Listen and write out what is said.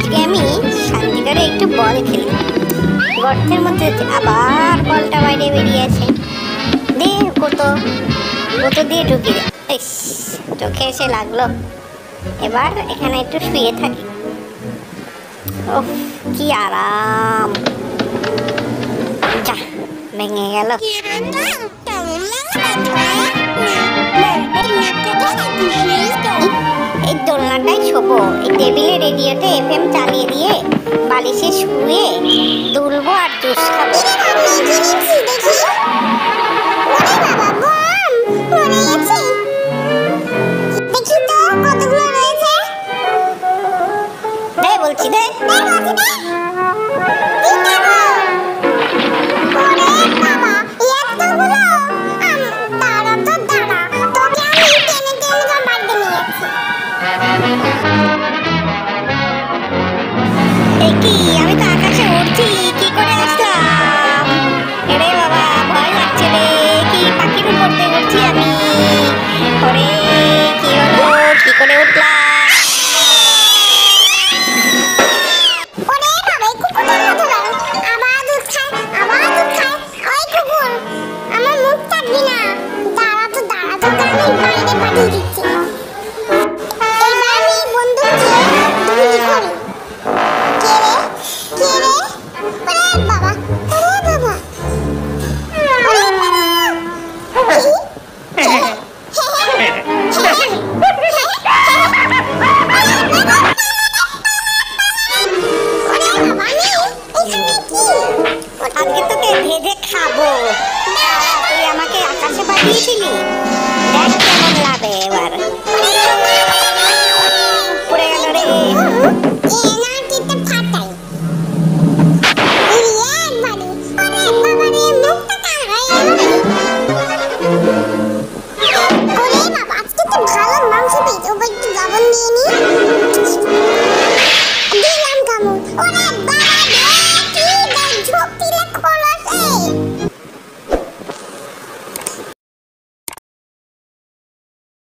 আজকে আমি শান্তি করে একটু বল খেলি। গর্তের মধ্যে আবার বলটা বাইরে বেরিয়েছে। দে কোতো দিয়ে ঢুকি দে। চোখে এসে লাগলো। এবার এখানে একটু শুয়ে থাকি। ওহ কি আরাম। যা ভেঙে গেল। এই দোলনাটাই ছোবো। এই টেবিলে রেডিওতে FM চালিয়ে দিয়ে বালিশে শুয়ে দুলবো আর জুস খাবো। দে বলছি দে। আমি তো আকাশে উড়ছি, কি করে আসলাম? এরে বাবা ভয় লাগছে রে। কি পাখির উপর দিয়ে উঠছি আমি? ওরে কি হলো, কি করে উঠলাম? আজকে তোকে ভেজে খাবো। তুই আমাকে আকাশে পাঠিয়েছিলি, দেখ কেমন লাগে এবার।